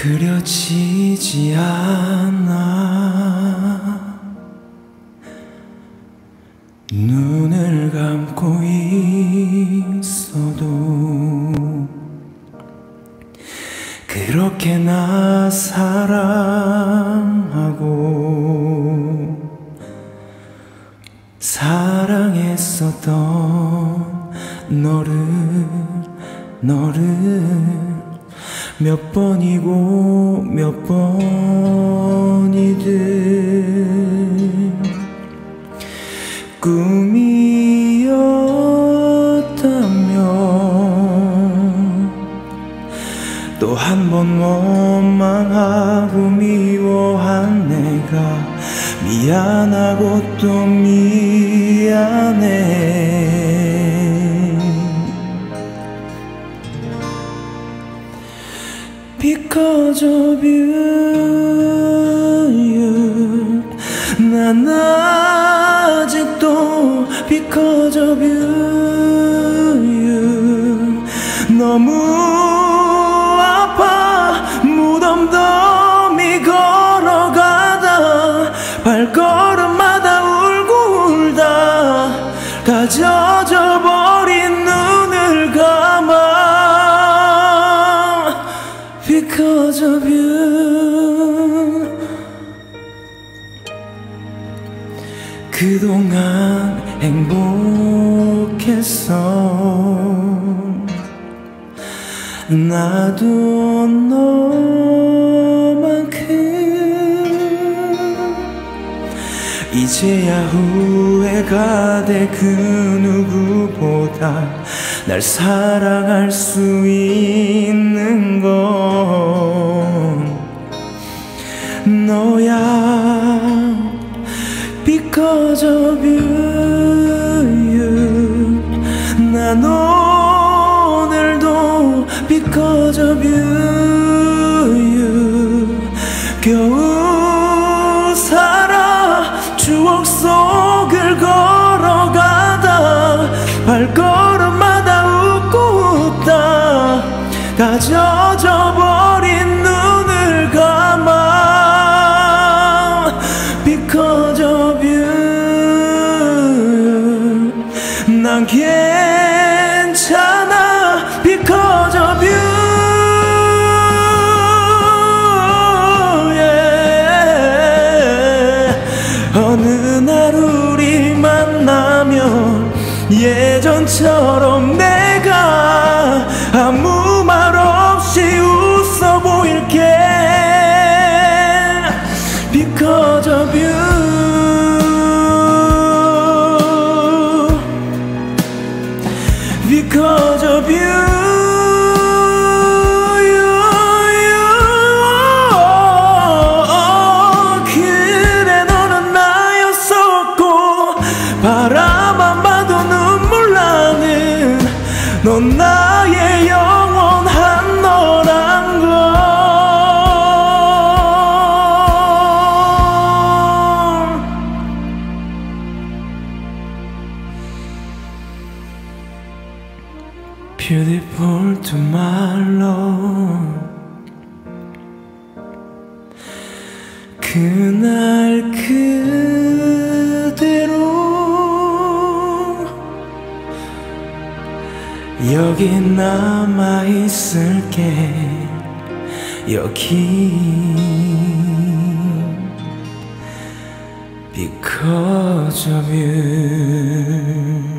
그려지지 않아. 눈을 감고 있어도 그렇게 나 사랑하고 사랑했었던 너를 몇 번이고 몇 번이든 꿈이었다면 또 한 번 원망하고 미워한 내가 미안하고 또 미안해. Because of you 난 아직도 Because of you 너무 아파. 무덤덤이 걸어가다 발걸음마다 울고 울다 다 젖어버린 눈을 감아. Because of you 그동안 행복했어. 나도 너만큼 이제야 후회가 돼. 그 누구보다 날 사랑할 수 있는 건 너야. Because of you 난 오늘도 Because of you 겨우 살아. 추억 속을 걸어가다 발걸음마다 웃고 웃다 다 젖어버린 눈을 감아. Because of you 난 괜찮아. Because of you yeah. 어느 날 우리 만나면 예전처럼 내가 아무 말 없이 웃어 보일게. Because of you Because of you 그래 너는 나였었고 바라만 봐도 눈물 나는 넌 나의 영원한 너란 걸. Beautiful to my love 그날 그대로 여기 남아있을게. 여기 Because of you